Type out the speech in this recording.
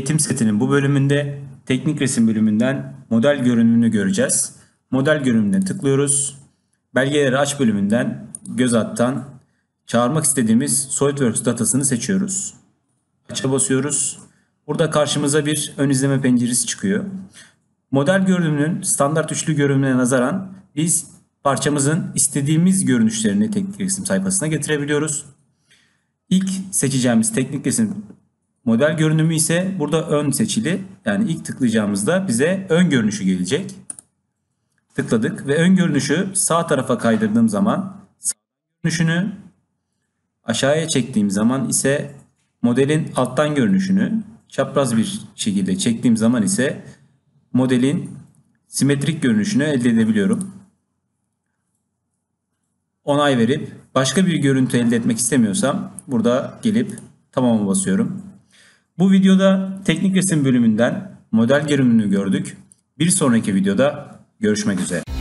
Eğitim setinin bu bölümünde teknik resim bölümünden model görünümünü göreceğiz. Model görünümüne tıklıyoruz. Belgeleri aç bölümünden göz attan çağırmak istediğimiz SolidWorks datasını seçiyoruz. Aç'a basıyoruz. Burada karşımıza bir ön izleme penceresi çıkıyor. Model görünümünün standart üçlü görünümüne nazaran biz parçamızın istediğimiz görünüşlerini teknik resim sayfasına getirebiliyoruz. İlk seçeceğimiz teknik resim model görünümü ise burada ön seçili. Yani ilk tıklayacağımızda bize ön görünüşü gelecek. Tıkladık ve ön görünüşü sağ tarafa kaydırdığım zaman sağ görünüşünü, aşağıya çektiğim zaman ise modelin alttan görünüşünü, çapraz bir şekilde çektiğim zaman ise modelin simetrik görünüşünü elde edebiliyorum. Onay verip başka bir görüntü elde etmek istemiyorsam burada gelip tamam'a basıyorum. Bu videoda teknik resim bölümünden model görünümünü gördük. Bir sonraki videoda görüşmek üzere.